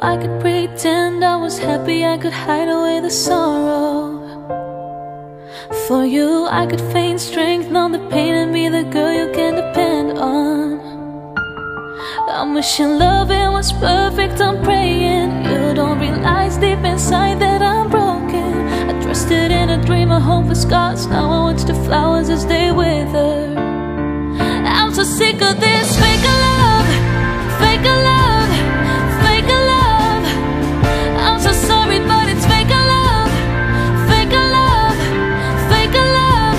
I could pretend I was happy, I could hide away the sorrow. For you, I could feign strength, numb the pain, and be the girl you can depend on. I'm wishing loving was perfect, I'm praying you don't realize deep inside that I'm broken. I trusted in a dream, a hope for scars. Now I watch the flowers as they wither. I'm so sick of this fake love, fake love, fake love. I'm so sorry, but it's fake love, fake love, fake love.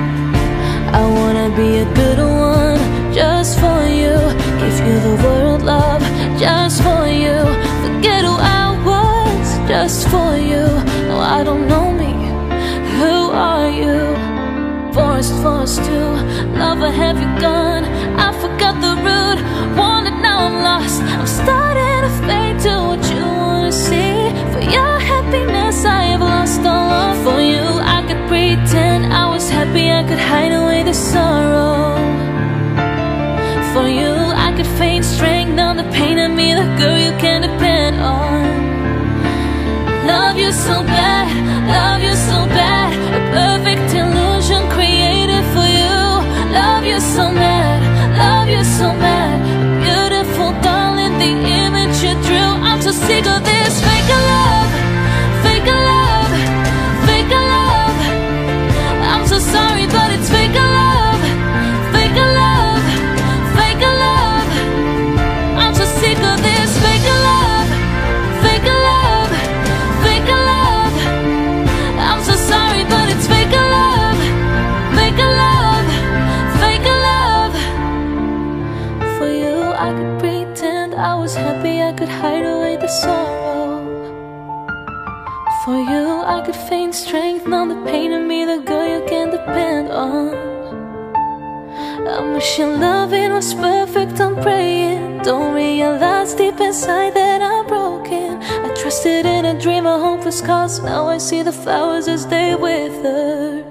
I wanna be a good one just for you, give you the world, love, just for you. Forget who I was, just for you. No, I don't know me, who are you? Forced to love, or have you gone? I forgot the route, wanted, now I'm lost. I'm starting to fade to what you wanna see. For your happiness I have lost all love. For you I could pretend I was happy, I could hide away the sorrow. For you I could feign strength, numb the pain, and be the girl you can depend on. Love you so bad, love you so bad, a perfect illusion created for you. Love you so mad, love you so mad, beautiful darling, the image you drew. I'm so sick of this fake love, fake love, fake love. I'm so sorry, but it's fake love, fake love, fake love. I'm so sick of this fake love, fake love, fake love. I'm so sorry, but it's fake love, fake love, fake love. For you I could pretend I was happy, I could hide away the sorrow. For you I could feign strength, numb the pain, and be the girl you can depend on. I'm wishing loving was perfect, I'm praying don't realize deep inside that I'm broken. I trusted in a dream, a hope for scars. Now I see the flowers as they wither.